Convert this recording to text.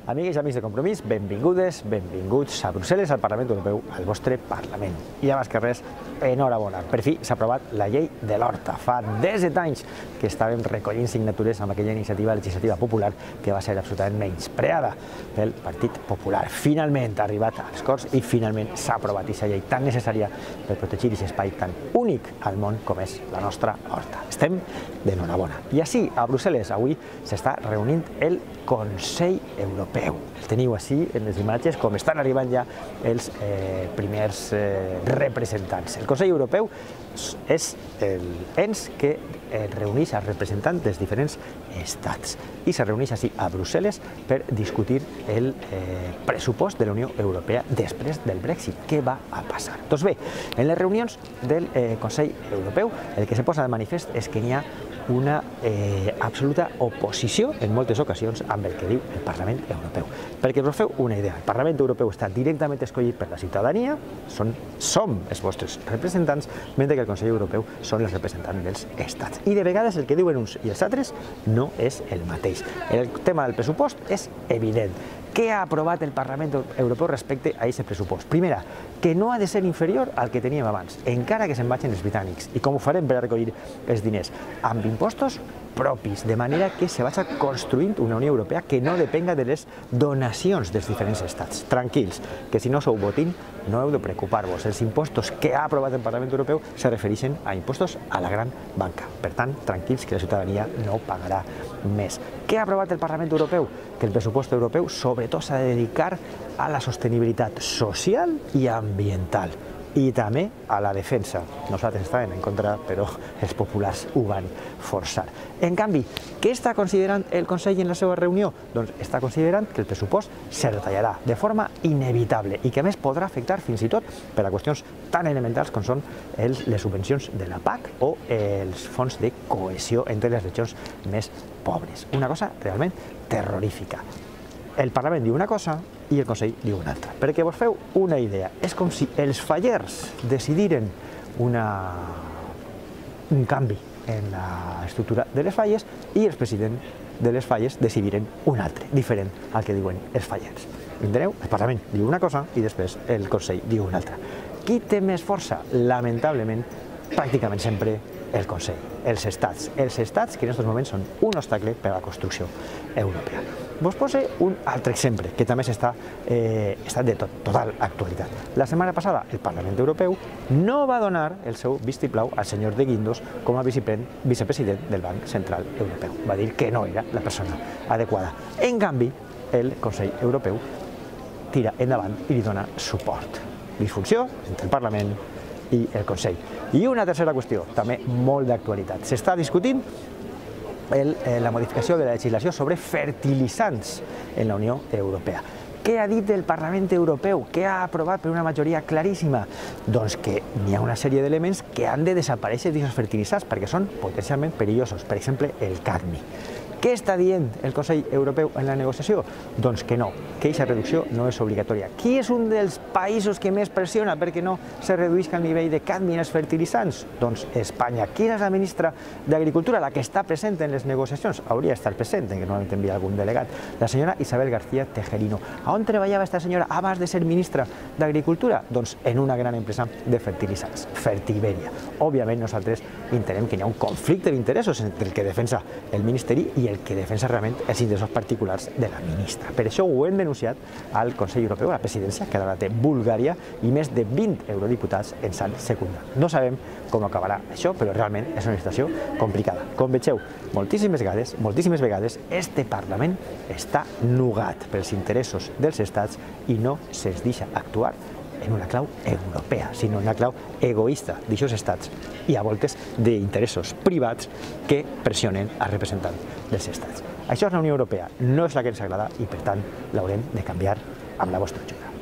Amigues i amics de Compromís, benvingudes, benvinguts a Brussel·les, al Parlament Europeu, al vostre Parlament. I abans que res, enhorabona. Per fi s'ha aprovat la llei de l'Horta. Fa 17 anys que estàvem recollint signatures amb aquella iniciativa legislativa popular que va ser absolutament menyspreada pel Partit Popular. Finalment ha arribat als Corts i finalment s'ha aprovat aquesta llei tan necessària per protegir aquest espai tan únic al món com és la nostra Horta. Estem d'enhorabona. I així, a Brussel·les, avui s'està reunint el Consell Europeu. El teniu així en les imatges, com estan arribant ja els primers representants. El Consell Europeu és l'ens que reuneix els representants dels diferents estats i se reuneix així a Brussel·les per discutir el pressupost de la Unió Europea després del Brexit. Què va a passar? Doncs bé, en les reunions del Consell Europeu el que se posa de manifest és que n'hi ha una absoluta oposició en moltes ocasions amb el que diu el Parlament Europeu. Perquè us feu una idea, el Parlament Europeu està directament escollit per la ciutadania, som els vostres representants, mentre que el Consell Europeu són els representants dels estats. I de vegades el que diuen uns i els altres no és el mateix. El tema del pressupost és evident. Què ha aprovat el Parlament Europeu respecte a aquest pressupost? Primera, que no ha de ser inferior al que teníem abans, encara que se'n vagin els britànics. I com ho farem per a recollir els diners? Amb impostos propis, de manera que se vagi construint una Unió Europea que no depenga de les donacions dels diferents estats. Tranquils, que si no sou botín no heu de preocupar-vos. Els impostos que ha aprovat el Parlament Europeu se refereixen a impostos a la gran banca. Per tant, tranquils, que la ciutadania no pagarà més. Què ha aprovat el Parlament Europeu? Que el pressupost europeu sobretot s'ha de dedicar a la sostenibilitat social i ambiental i també a la defensa. Nosaltres estàvem en contra, però els populars ho van forçar. En canvi, què està considerant el Consell en la seva reunió? Doncs està considerant que el pressupost se retallarà de forma inevitable i que a més podrà afectar fins i tot per a qüestions tan elementals com són les subvencions de la PAC o els fons de cohesió entre les regions més pobres. Una cosa realment terrorífica. El Parlament diu una cosa i el Consell diu una altra. Perquè vos feu una idea, és com si els fallers decidiren un canvi en l'estructura de les falles i els presidents de les falles decidiren un altre, diferent al que diuen els fallers. Enteneu? El Parlament diu una cosa i després el Consell diu una altra. Qui té més força? Lamentablement, pràcticament sempre el Consell, els estats que en aquests moments són un obstacle per a la construcció europea. Vos poso un altre exemple, que també està de total actualitat. La setmana passada el Parlament Europeu no va donar el seu vistiplau al senyor de Guindos com a vicepresident del Banc Central Europeu. Va dir que no era la persona adequada. En canvi, el Consell Europeu tira endavant i li dona suport. Disfunció entre el Parlament i el Consell. I una tercera qüestió, també molt d'actualitat. S'està discutint la modificació de la legislació sobre fertilitzants en la Unió Europea. Què ha dit el Parlament Europeu? Què ha aprovat per una majoria claríssima? Doncs que n'hi ha una sèrie d'elements que han de desaparèixer d'aquests fertilitzants perquè són potencialment perillosos, per exemple, el cadmi. Què està dient el Consell Europeu en la negociació? Doncs que no, que aquesta reducció no és obligatòria. Qui és un dels països que més pressiona perquè no se reduïsca el nivell de cadmi en els fertilitzants? Doncs Espanya. Quina és la ministra d'Agricultura, la que està present en les negociacions? Hauria d'estar present, que normalment envia algun delegat. La senyora Isabel García Tejerino. A on treballava aquesta senyora abans de ser ministra d'Agricultura? Doncs en una gran empresa de fertilitzants, Fertiberia. Òbviament nosaltres entenem que hi ha un conflicte d'interessos entre el que defensa el Ministeri i el que defensa realment els interessos particulars de la ministra. Per això ho hem denunciat al Consell Europeu, a la presidència, que ara té Bulgària, i més de 20 eurodiputats ens han secundat. No sabem com acabarà això, però realment és una situació complicada. Com vegeu, moltíssimes vegades, este Parlament està nugat pels interessos dels estats i no se'ls deixa actuar en una clau europea, sinó en una clau egoista d'aquests estats i a voltes d'interessos privats que pressionen els representants dels estats. Això és la Unió Europea, no és la que ens agrada i per tant l'haurem de canviar amb la vostra ajuda.